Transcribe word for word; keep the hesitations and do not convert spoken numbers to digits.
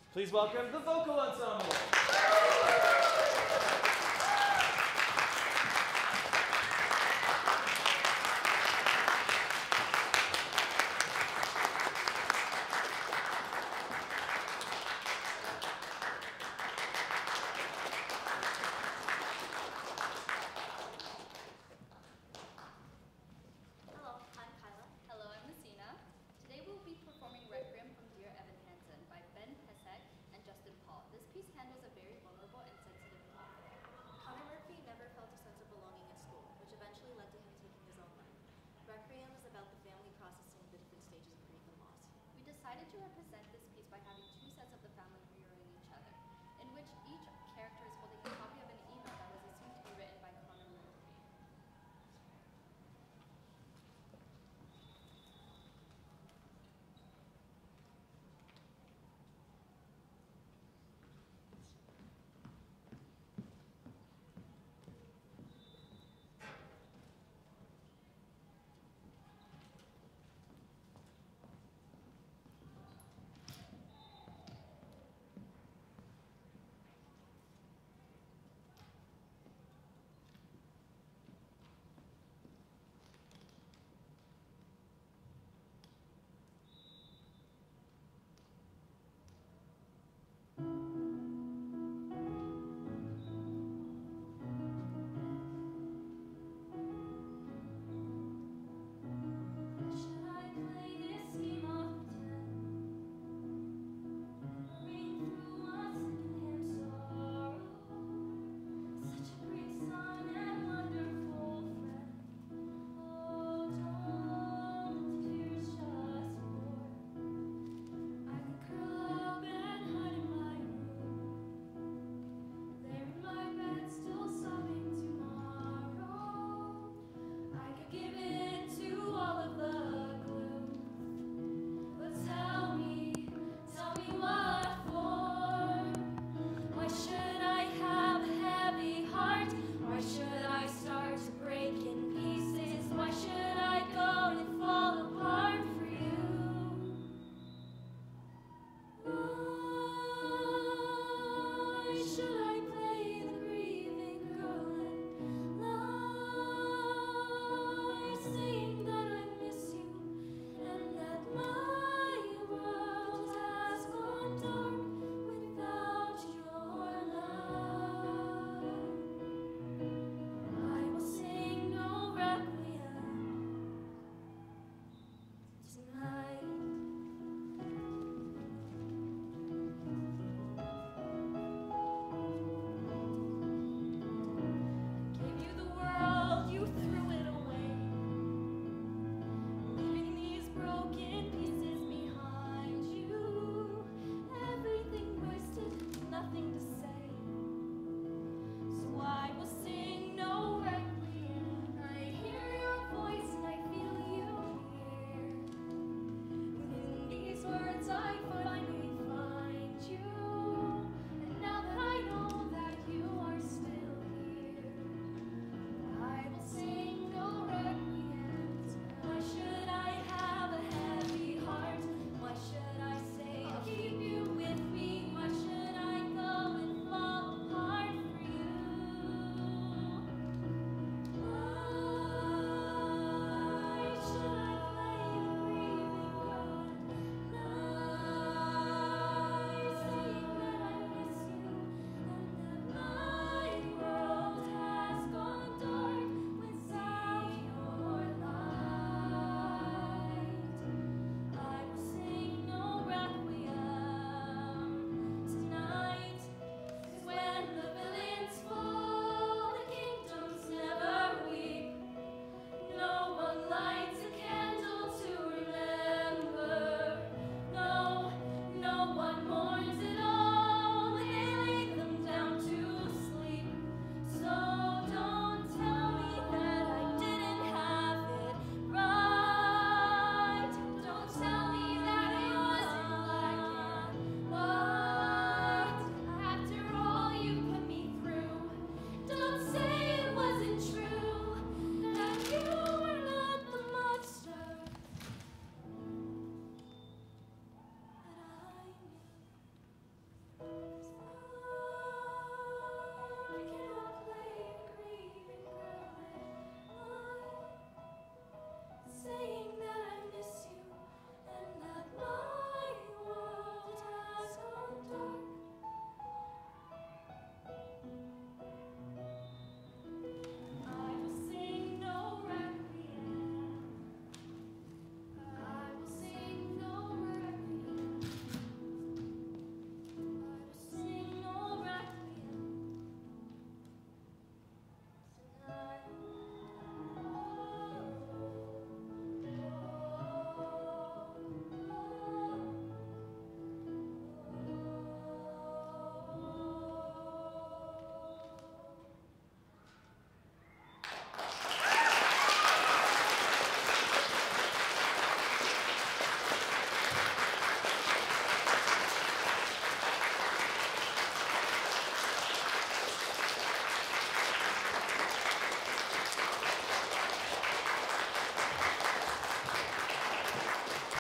Please welcome the vocal ensemble. Hello, I'm Kyla. Hello, I'm Messina. Today we'll be performing Requiem from Dear Evan Hansen by Ben Pesek and Justin Paul. This piece handles a very vulnerable and sensitive topic. Connor Murphy never felt a sense of belonging at school, which eventually led to him taking his own life. Requiem is about the family processing the different stages of grief and loss. We decided to represent this piece by having